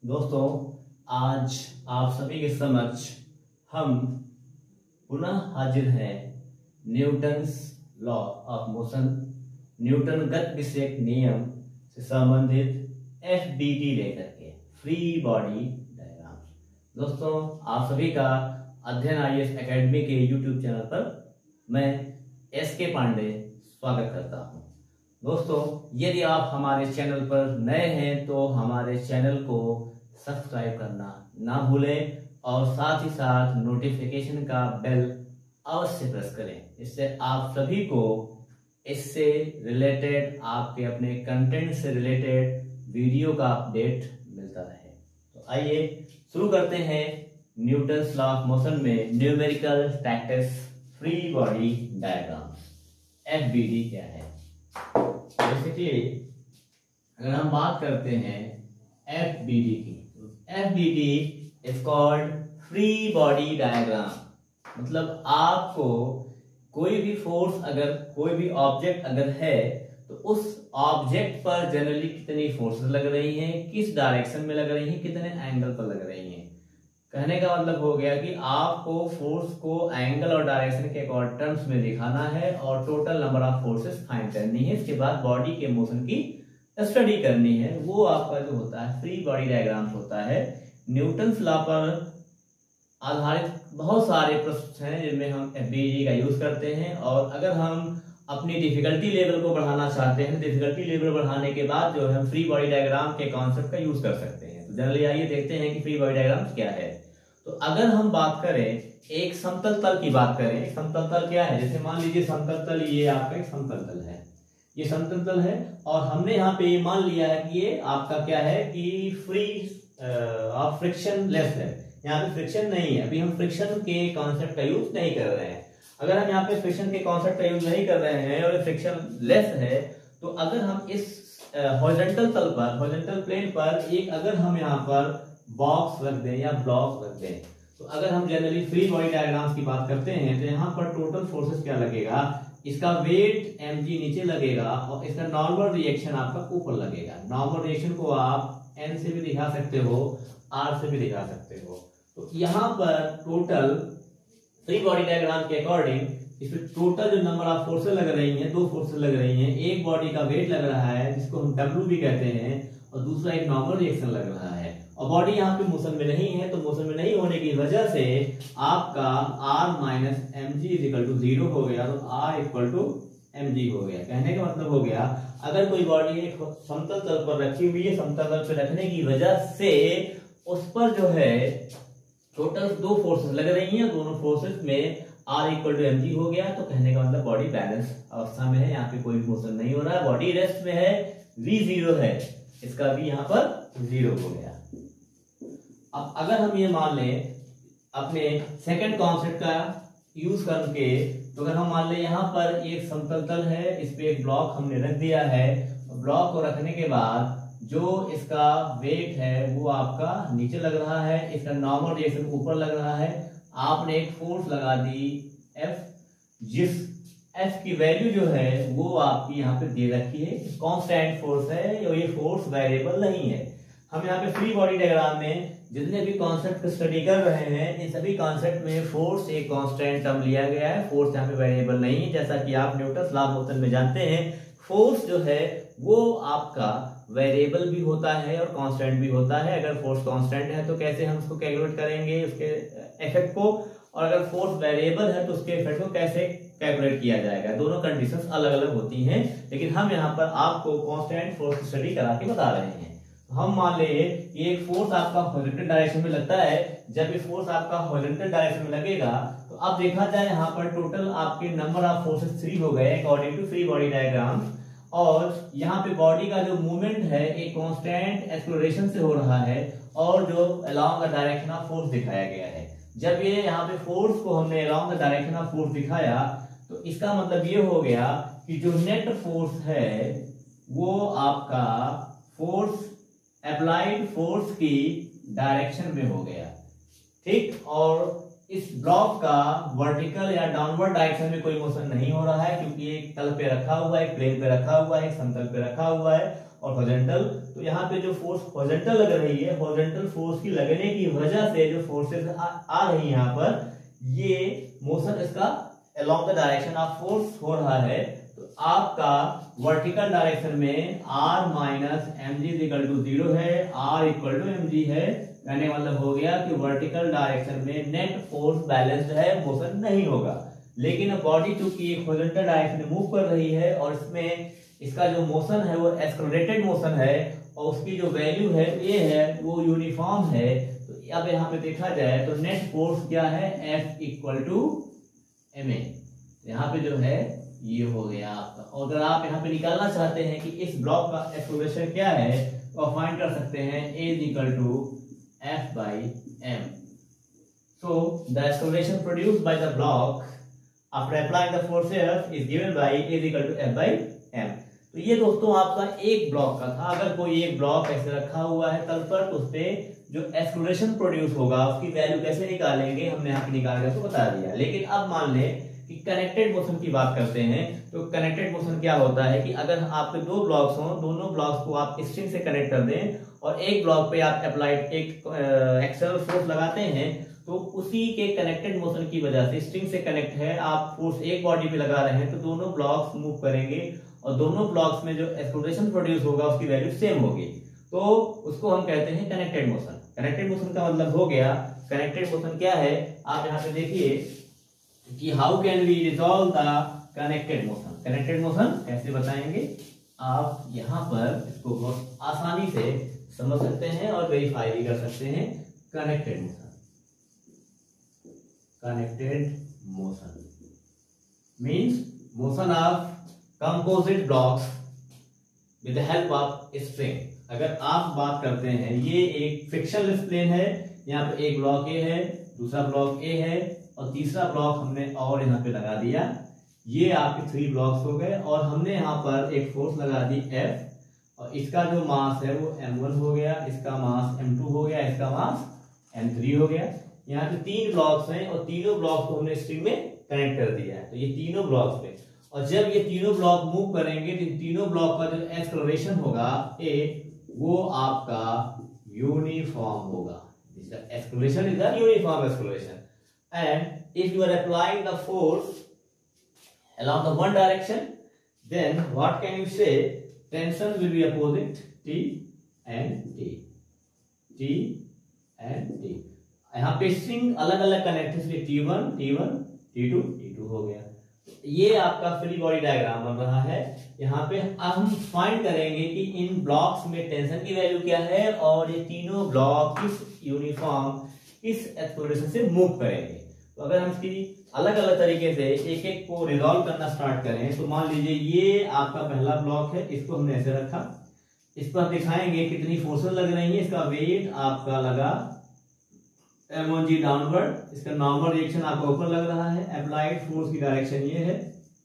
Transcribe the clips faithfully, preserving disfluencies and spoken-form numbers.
दोस्तों, आज आप सभी के समक्ष हम पुनः हाजिर हैं Newton's law of motion, Newton गति विषयक नियम से संबंधित एफ बी डी लेकर के फ्री बॉडी डायग्राम। दोस्तों, आप सभी का अध्ययन आई एस एकेडमी के यूट्यूब चैनल पर मैं एस के पांडे स्वागत करता हूं। दोस्तों, यदि आप हमारे चैनल पर नए हैं तो हमारे चैनल को सब्सक्राइब करना ना भूलें और साथ ही साथ नोटिफिकेशन का बेल अवश्य प्रेस करें। इससे आप सभी को इससे रिलेटेड, आपके अपने कंटेंट से रिलेटेड वीडियो का अपडेट मिलता रहे। तो आइए शुरू करते हैं न्यूटन्स लॉ ऑफ मोशन में numerical practice free body diagram. F B D क्या है? बेसिकली अगर हम बात करते हैं एफ बी डी की, F B D is called free body diagram. मतलब आपको कोई भी फोर्स, अगर कोई भी ऑब्जेक्ट अगर है तो उस ऑब्जेक्ट पर जनरली कितनी फोर्सेस लग रही हैं, किस डायरेक्शन में लग रही हैं, कितने एंगल पर लग रही हैं। कहने का मतलब हो गया कि आपको फोर्स को एंगल और डायरेक्शन के टर्म्स में दिखाना है और total number of forces find करनी है। इसके बाद बॉडी के मोशन की स्टडी करनी है। वो आपका जो होता है फ्री बॉडी डायग्राम होता है। न्यूटन्स लॉ पर आधारित बहुत सारे प्रश्न हैं जिनमें हम एफ बी डी का यूज करते हैं। और अगर हम अपनी डिफिकल्टी लेवल को बढ़ाना चाहते हैं, डिफिकल्टी लेवल बढ़ाने के बाद जो है हम फ्री बॉडी डायग्राम के कॉन्सेप्ट का यूज कर सकते हैं। तो जनरली आइए देखते हैं कि फ्री बॉडी डायग्राम क्या है। तो अगर हम बात करें, एक समतल तल की बात करें, एक समतल तल क्या है? जैसे मान लीजिए समतल तल, ये आपका एक समतल तल है, ये समतल तल है और हमने यहाँ पे ये मान लिया है कि ये आपका क्या है कि फ्री ऑफ फ्रिक्शन लेस है। यहाँ पे फ्रिक्शन नहीं है। अभी हम फ्रिक्शन के कॉन्सेप्ट का यूज नहीं कर रहे हैं। अगर हम यहाँ पे फ्रिक्शन के कॉन्सेप्ट का यूज नहीं कर रहे हैं और फ्रिक्शन लेस है, तो अगर हम इस हॉरिजॉन्टल तल पर, हॉरिजॉन्टल प्लेन पर एक अगर हम यहाँ पर बॉक्स रख दें या ब्लॉक रख दें, तो अगर हम जनरली फ्री बॉडी डायग्राम्स की बात करते हैं तो यहाँ पर टोटल फोर्सेस क्या लगेगा? इसका वेट एम जी नीचे लगेगा और इसका नॉर्मल रिएक्शन आपका ऊपर लगेगा। नॉर्मल रिएक्शन को आप एन से भी दिखा सकते हो, आर से भी दिखा सकते हो। तो यहाँ पर टोटल फ्री बॉडी डायग्राम के अकॉर्डिंग इसमें टोटल जो नंबर ऑफ फोर्सेस लग रही हैं, दो फोर्सेस लग रही हैं। एक बॉडी का वेट लग रहा है जिसको हम डब्ल्यू भी कहते हैं और दूसरा एक नॉर्मल रिएक्शन लग रहा है। और बॉडी यहाँ पे मोशन में नहीं है, तो मोशन में नहीं होने की वजह से आपका r minus M G is equal to zero हो गया। तो r equal to M G हो गया। कहने का मतलब हो गया, अगर कोई बॉडी एक समतल तल पर रखी हुई है, समतल तल पर रखने की वजह से उस पर जो है टोटल दो फोर्सेस लग रही हैं, दोनों फोर्सेस में r equal to M G हो गया। तो कहने का मतलब बॉडी बैलेंस अवस्था में है, यहाँ पे कोई मोशन नहीं हो रहा है, बॉडी रेस्ट में है, v जीरो है, इसका v यहाँ पर जीरो हो गया। अब अगर हम ये मान लें अपने सेकंड कॉन्सेप्ट का यूज करके, तो अगर हम मान लें यहाँ पर एक समतल तल है, इस पे एक ब्लॉक हमने रख दिया है। ब्लॉक को रखने के बाद जो इसका वेट है वो आपका नीचे लग रहा है, इसका नॉर्मल रिएक्शन ऊपर लग रहा है। आपने एक फोर्स लगा दी F, जिस F की वैल्यू जो है वो आपकी यहाँ पे दे रखी है, कांस्टेंट फोर्स है, ये फोर्स वेरिएबल नहीं है। हम यहाँ पे फ्री बॉडी डायग्राम में जितने भी कॉन्सेप्ट को स्टडी कर रहे हैं, इन सभी कॉन्सेप्ट में फोर्स एक कांस्टेंट टर्म लिया गया है, फोर्स यहाँ पे वेरिएबल नहीं है। जैसा कि आप न्यूटन्स लॉ ऑफ मोशन में जानते हैं, फोर्स जो है वो आपका वेरिएबल भी होता है और कांस्टेंट भी होता है। अगर फोर्स कांस्टेंट है तो कैसे हम उसको कैलकुलेट करेंगे उसके इफेक्ट को, और अगर फोर्स वेरिएबल है तो उसके इफेक्ट को कैसे कैलकुलेट किया जाएगा। दोनों कंडीशंस अलग अलग होती हैं, लेकिन हम यहाँ पर आपको कांस्टेंट फोर्स स्टडी करा के बता रहे हैं। हम मान ले कि एक फोर्स आपका हॉरिजॉन्टल डायरेक्शन में लगता है। जब ये फोर्स आपका हॉरिजॉन्टल डायरेक्शन में लगेगा तो अब देखा जाए यहाँ पर टोटल आपके नंबर ऑफ फोर्सेस थ्री हो गए according to free body diagram. और यहाँ पे बॉडी का जो मूवमेंट है एक कांस्टेंट एक्सेलरेशन से हो रहा है और जो along the direction of force दिखाया गया है। जब ये यहाँ पे फोर्स को हमने along the direction of force दिखाया तो इसका मतलब ये हो गया कि जो नेट फोर्स है वो आपका फोर्स अप्लाइड फोर्स की डायरेक्शन में हो गया, ठीक। और इस ब्लॉक का वर्टिकल या डाउनवर्ड डायरेक्शन में कोई मोशन नहीं हो रहा है, क्योंकि एक तल पे रखा हुआ है, एक प्लेन पे रखा हुआ है, एक समतल पे रखा हुआ है और हॉरिजॉन्टल। तो यहाँ पे जो फोर्स हॉरिजॉन्टल लग रही है, हॉरिजॉन्टल फोर्स की लगने की वजह से जो फोर्सेस आ, आ रही है यहाँ पर, ये मोशन इसका along the direction of force हो रहा है। तो आपका वर्टिकल डायरेक्शन में r minus M G equal to zero है, r equal to M G है। कहने का मतलब हो गया कि वर्टिकल डायरेक्शन में नेट फोर्स बैलेंस्ड है, मोशन नहीं होगा। लेकिन अब बॉडी चूंकि एक हॉरिजॉन्टल डायरेक्शन में मूव कर रही है और इसमें इसका जो मोशन है वो एक्सेलरेटेड मोशन है और उसकी जो वैल्यू है ये है वो यूनिफॉर्म है। तो अब यहाँ पे देखा जाए तो नेट फोर्स क्या है, F equal to M A. यहाँ पे जो है ये हो गया आपका। और अगर आप यहाँ पे निकालना चाहते हैं कि इस ब्लॉक का एक्सेलरेशन क्या है तो आप फाइंड कर सकते हैं A is equal to F by M। So the acceleration produced by the block after applying the force F is given by A is equal to F by M। तो ये दोस्तों आपका एक ब्लॉक का था। अगर कोई एक ब्लॉक ऐसे रखा हुआ है तल पर, तो उस पे जो एक्सेलरेशन प्रोड्यूस होगा उसकी वैल्यू कैसे निकालेंगे हमने यहाँ पे निकाल के उसको बता दिया। लेकिन अब मान ले कि कनेक्टेड मोशन की बात करते हैं, तो कनेक्टेड मोशन क्या होता है कि अगर आपके दो ब्लॉक्स हों, दोनों ब्लॉक्स को आप स्ट्रिंग से कनेक्ट कर दें और एक ब्लॉक पे आप अप्लाइड एक एक्सटर्नल फोर्स लगाते हैं, तो उसी के कनेक्टेड मोशन की वजह से स्ट्रिंग से कनेक्ट है, आप फोर्स एक बॉडी पे लगा रहे हैं तो दोनों ब्लॉक्स मूव करेंगे और दोनों ब्लॉक्स में जो एक्सेलरेशन प्रोड्यूस होगा उसकी वैल्यू सेम होगी। तो उसको हम कहते हैं कनेक्टेड मोशन। कनेक्टेड मोशन का मतलब हो गया, कनेक्टेड मोशन क्या है, आप यहाँ पे देखिए कि how can we resolve the connected motion. Connected motion कैसे बताएंगे, आप यहाँ पर इसको बहुत आसानी से समझ सकते हैं और वेरीफाई भी कर सकते हैं। Connected motion, connected motion means motion of composite blocks with the help of string. अगर आप बात करते हैं, ये एक फ्रिक्शनलेस प्लेन है, यहाँ पे एक ब्लॉक ए है, दूसरा ब्लॉक ए है और तीसरा ब्लॉक हमने और यहाँ पे लगा दिया। ये आपके थ्री ब्लॉक्स हो गए और हमने यहाँ पर एक फोर्स लगा दी F और इसका जो मास है वो एम वन हो गया, इसका मास एम टू हो गया, इसका मास एम थ्री हो गया। यहाँ पे तीन ब्लॉक्स हैं और तीनों ब्लॉक्स को हमने स्ट्रिंग में कनेक्ट कर दिया है। तो ये तीनों ब्लॉक्स पे, और जब ये तीनों ब्लॉक मूव करेंगे तो तीनों ब्लॉक का जो एक्सेलरेशन होगा ए, वो आपका यूनिफॉर्म होगा। Acceleration is the uniform acceleration. And if you are applying the force along the one direction, then what can you say, tension will be opposite T and T, T and T। यहाँ पे string अलग अलग connect है, T one, T one, T two, T two हो गया। ये आपका free body diagram बन रहा है। यहाँ पे हम फाइंड करेंगे कि इन ब्लॉक्स में टेंशन की वैल्यू क्या है और ये तीनों ब्लॉक किस यूनिफॉर्म किस एक्सेलरेशन से मूव करेंगे। तो अगर हम इसकी अलग अलग तरीके से एक एक को रिजॉल्व करना स्टार्ट करें, तो मान लीजिए ये आपका पहला ब्लॉक है, इसको हमने ऐसे रखा, इस पर दिखाएंगे कितनी फोर्सेस लग रही है। इसका वेट आपका लगा एम वन जी डाउनवर्ड, इसका नॉर्मल रिएक्शन आपका ऊपर लग रहा है, अप्लाइड फोर्स की डायरेक्शन ये है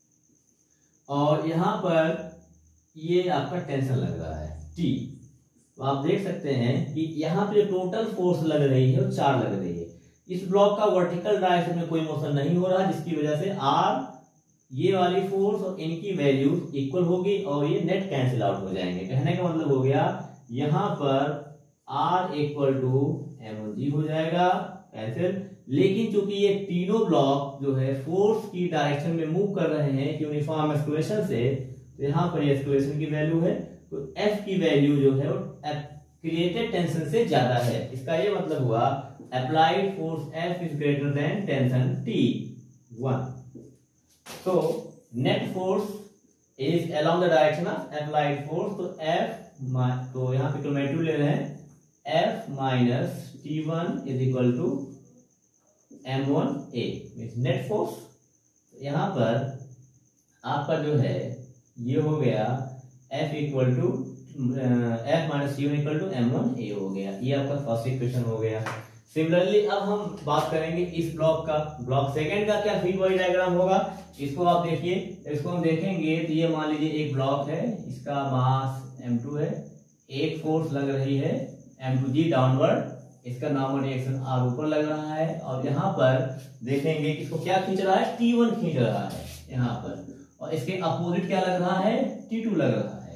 और यहाँ पर ये आपका टेंशन लग रहा है टी। तो आप देख सकते हैं कि यहाँ पे टोटल फोर्स लग रही है वो चार लग रही है। इस ब्लॉक का वर्टिकल डायरेक्शन में कोई मोशन नहीं हो रहा, जिसकी वजह से आर ये वाली फोर्स और इनकी वैल्यू इक्वल होगी और ये नेट कैंसिल आउट हो जाएंगे। कहने का मतलब हो गया यहाँ पर R equal to M one G हो जाएगा कैंसिल। लेकिन चूंकि ये तीनों ब्लॉक जो है फोर्स की डायरेक्शन में मूव कर रहे हैं यूनिफॉर्म एक्सेलरेशन से, तो यहाँ पर ये एक्सेलरेशन की वैल्यू है, तो एफ की वैल्यू जो है वो क्रिएटेड टेंशन से ज्यादा है। इसका ये मतलब हुआ applied force F is greater than tension T one. So net force is along the direction of applied force. तो F, तो यहाँ पे क्रोमेटिव ले रहे हैं F minus T one is equal to M one A means net force। यहाँ पर आपका जो है ये हो गया F equal to F minus T one equal to M one A हो गया। ये आपका फर्स्ट इक्वेशन हो गया। सिमिलरली अब हम बात करेंगे इस ब्लॉक का। ब्लॉक सेकंड का क्या फ्री बॉडी डायग्राम होगा, इसको आप देखिए। इसको हम देखेंगे तो ये मान लीजिए एक ब्लॉक है, इसका मास एम टू है, एक फोर्स लग रही है एम टू जी डाउनवर्ड, इसका नॉर्मल रिएक्शन आर ऊपर लग रहा है और यहाँ पर देखेंगे कि इसको क्या खींच रहा है, टी वन खींच रहा है यहाँ पर, और इसके अपोजिट क्या लग रहा है, टी टू लग रहा है।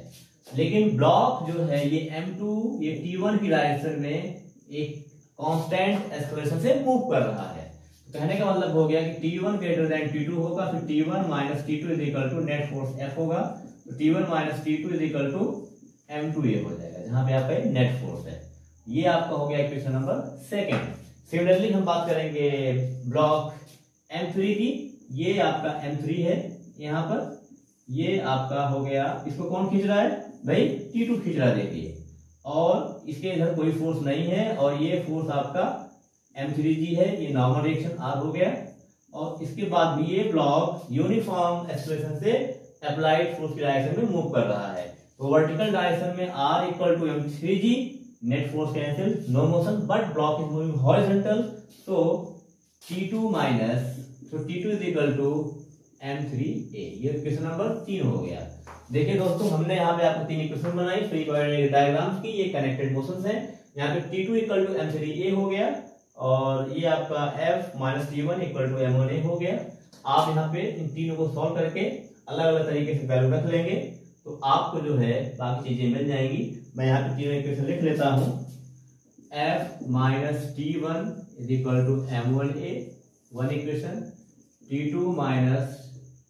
लेकिन ब्लॉक जो है ये एम टू ये टी वन की डायरेक्शन में एक कांस्टेंट एक्सेलरेशन से मूव कर रहा है। तो कहने का मतलब हो गया कि T one greater than T two होगा, फिर T one minus T two is equal to net force F होगा, तो T one minus T two is equal to M two a हो जाएगा, जहां पे आपका नेट फोर्स है। ये आपका हो गया इक्वेशन नंबर सेकंड। सिमिलरली हम बात करेंगे ब्लॉक एम थ्री की। ये आपका एम थ्री है, यहाँ पर ये आपका हो गया, इसको कौन खींच रहा है भाई, टी टू खींच रहा है देखिए, और इसके इधर कोई फोर्स नहीं है, और ये फोर्स आपका एम थ्री जी है, ये नॉर्मल रिएक्शन आर हो गया। और इसके बाद भी ये ब्लॉक यूनिफॉर्म एक्सेलरेशन से अप्लाइड फोर्स की डायरेक्शन में मूव कर रहा है। तो वर्टिकल डायरेक्शन में R equal to M three g, net force cancel, no motion, but block is moving horizontal, so T two minus, तो T two is equal to M three a. ये equation number तीन हो गया। देखिए दोस्तों, हमने यहाँ पे आपको तीन इक्वेशन बनाई फ्री बॉडी डायग्राम की, ये कनेक्टेड मोशंस हैं। यहाँ पे T two equal to M three a हो गया, और ये आपका F minus T one equal to M one a हो गया। आप यहाँ पे इन तीनों को सॉल्व करके अलग अलग तरीके से वैल्यू रख लेंगे, तो आपको जो है बाकी चीजें मिल जाएंगी। मैं यहाँ पे तीनों इक्वेशन लिख लेता हूँ। F minus T one is equal to M one a, one equation, T two minus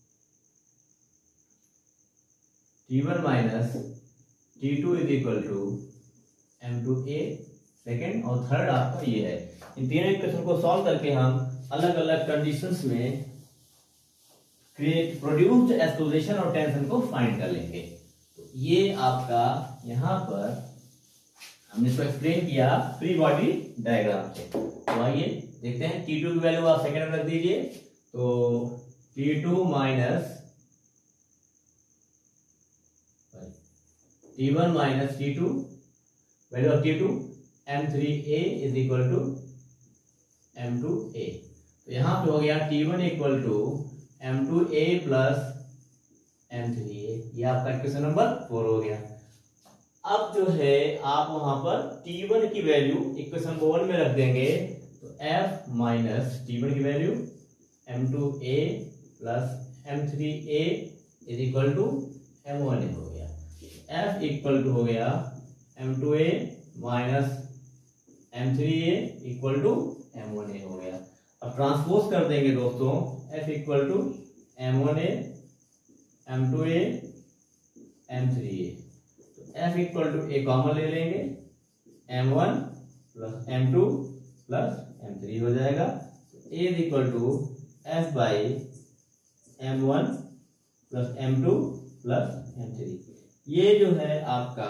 T one minus T two is equal to M two a, second, और थर्ड आपका ये है। इन तीनों इक्वेशन को सॉल्व करके हम अलग अलग कंडीशंस में क्रिएट प्रोड्यूस्ड एक्सेलरेशन और टेंशन को फाइंड कर लेंगे। तो ये आपका यहाँ पर हमने इसको एक्सप्लेन किया फ्री बॉडी डायग्राम से। तो आइए देखते हैं, टी टू की वैल्यू आप सेकेंड में रख दीजिए, तो T two minus T one minus T two, value of T two M three a is equal to M two a. तो यहां पे हो गया T one equal to M two a plus M three a, ये आपका equation number four हो गया। अब जो है आप वहां पर टी वन की वैल्यू इक्वेशन नंबर वन में रख देंगे, तो F माइनस टी वन की value M two a plus M three a is equal to M one a हो गया। F इक्वल टू हो गया M two a minus M three a equal to M one a हो गया। अब transpose कर देंगे दोस्तों, F equal to M one a, M two a, M three a. तो F equal to a common ले लेंगे, M one plus M two plus M three हो जाएगा। A is equal to F by M one plus M two plus M three. ये जो है आपका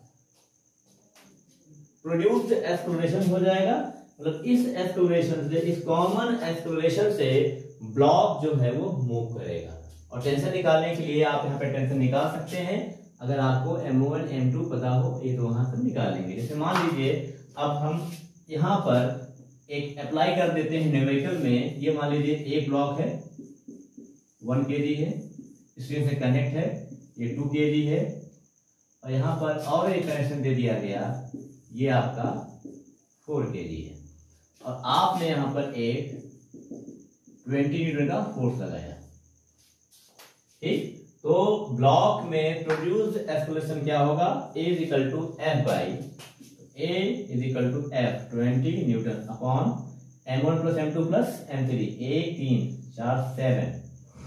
produced acceleration हो जाएगा। मतलब इस एक्सेलरेशन से, इस कॉमन एक्सेलरेशन से ब्लॉक जो है वो मूव करेगा। और टेंशन निकालने के लिए आप यहाँ पे टेंशन निकाल सकते हैं, अगर आपको एम वन एम टू पता हो, ये तो वहां से निकाल लेंगे। जैसे मान लीजिए अब हम यहाँ पर एक अप्लाई कर देते हैं न्यूमेरिकल में। ये मान लीजिए एक ब्लॉक है, वन के जी है, स्क्रीन से कनेक्ट है, ये टू के जी है, और यहाँ पर और एक कनेक्शन दे दिया गया, ये आपका फोर के जी है, और आपने यहाँ पर एक ट्वेंटी न्यूटन का फोर्स लगाया। ठीक, तो ब्लॉक में प्रोड्यूस्ड एक्सेलरेशन क्या होगा, A is equal to F by a is equal to F twenty newton upon M one plus M two plus M three, एक तीन चार seven.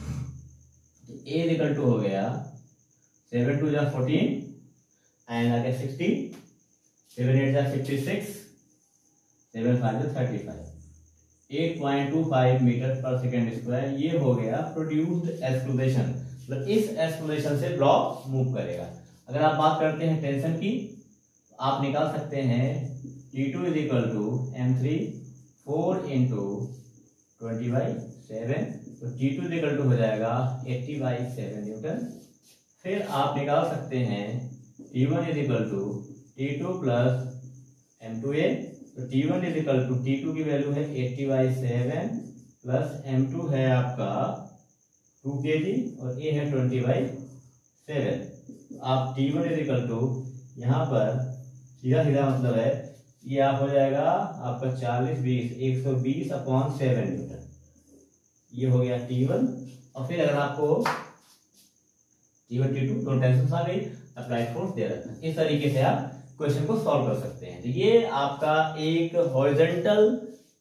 A is equal to हो गया सेवन टू जा fourteen and आगे sixty, seven eight जा fifty six, seven five जा thirty five, eight point two five metre per second square. ये हो गया प्रोड्यूस्ड एक्सेलरेशन। मतलब इस एक्सेलरेशन से ब्लॉक मूव करेगा। अगर आप बात करते हैं टेंशन की, आप निकाल सकते हैं T two is equal to M three four into twenty by seven, तो T two is equal to हो जाएगा एट्टी बाई सेवन न्यूटन। फिर आप निकाल सकते हैं T one is equal to T two plus M two a, तो T one is equal to T two की वैल्यू है eighty by seven plus M two है आपका टू के जी और ए है ट्वेंटी बाई सेवन। आप T one is equal to यहाँ पर सीधा सीधा मतलब है ये आप हो जाएगा आपका चालीस बीस एक सौ बीस अपॉन सेवन न्यूटन, ये हो गया टी वन। और फिर अगर आपको टी वन टी टू दोनों टेंशन आ गई, अप्लाइड फोर्स दे रखा है। इस तरीके से आप क्वेश्चन को सॉल्व कर सकते हैं। तो ये आपका एक हॉरिजॉन्टल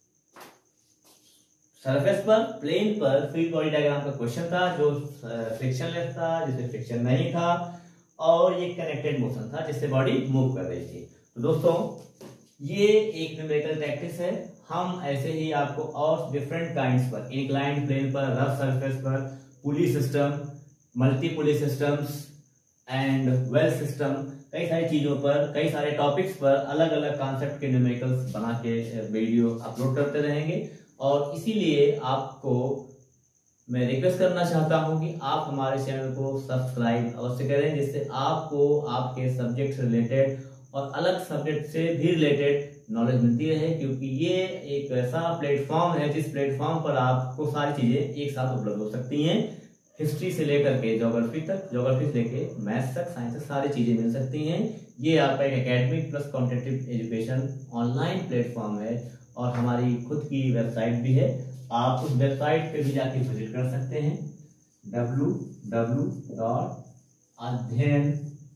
सरफेस पर, प्लेन पर फ्री बॉडी डायग्राम का क्वेश्चन था, जो फ्रिक्शनलेस था, जिसमें फ्रिक्शन नहीं था, और ये कनेक्टेड मोशन था जिससे बॉडी मूव कर रही थी। तो दोस्तों ये एक न्यूमेरिकल प्रैक्टिस है। हम ऐसे ही आपको और डिफरेंट काइंड्स पर, इंक्लाइंड प्लेन पर, रफ सरफेस पर, pulley system, multi pulley systems and well system, कई सारी चीजों पर, कई सारे टॉपिक्स पर अलग अलग कॉन्सेप्ट के न्यूमेरिकल्स बना के वीडियो अपलोड करते रहेंगे। और इसीलिए आपको मैं रिक्वेस्ट करना चाहता हूं कि आप हमारे चैनल को सब्सक्राइब अवश्य करें, जिससे आपको आपके सब्जेक्ट से रिलेटेड और अलग सब्जेक्ट से भी रिलेटेड नॉलेज मिलती रहे, क्योंकि ये एक ऐसा प्लेटफॉर्म है जिस प्लेटफॉर्म पर आपको सारी चीजें एक साथ उपलब्ध हो सकती हैं। हिस्ट्री से लेकर के ज्योग्राफी तक, ज्योग्राफी से लेकर मैथ्स तक, साइंस तक सारी चीजें मिल सकती हैं। ये आपका एक academic plus competitive education online platform है और हमारी खुद की वेबसाइट भी है। आप उस वेबसाइट पे भी जाके विजिट कर सकते हैं, W W W dot Adhyayan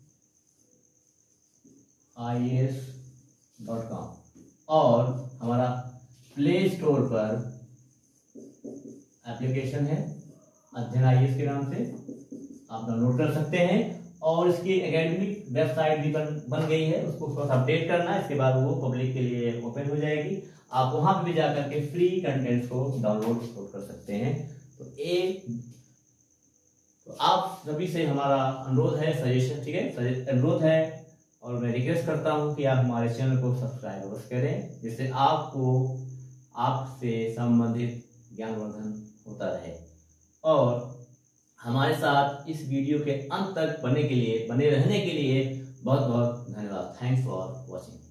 I A S dot com, और हमारा प्ले स्टोर पर एप्लीकेशन है अध्ययन आई ए एस के नाम से, आप डाउनलोड कर सकते हैं। और इसकी एकेडमिक वेबसाइट भी बन बन गई है, उसको थोड़ा अपडेट करना है, इसके बाद वो पब्लिक के लिए ओपन हो जाएगी। आप वहां पर भी जाकर के फ्री कंटेंट्स को डाउनलोड कर सकते हैं। तो एक तो आप सभी से हमारा अनुरोध है, सजेशन, ठीक है, अनुरोध है, और मैं रिक्वेस्ट करता हूं कि आप हमारे चैनल को सब्सक्राइब अवश्य करें, जिससे आपको आपसे संबंधित ज्ञानवर्धन होता रहे। और हमारे साथ इस वीडियो के अंत तक बने के लिए बने रहने के लिए बहुत बहुत धन्यवाद। Thanks for watching.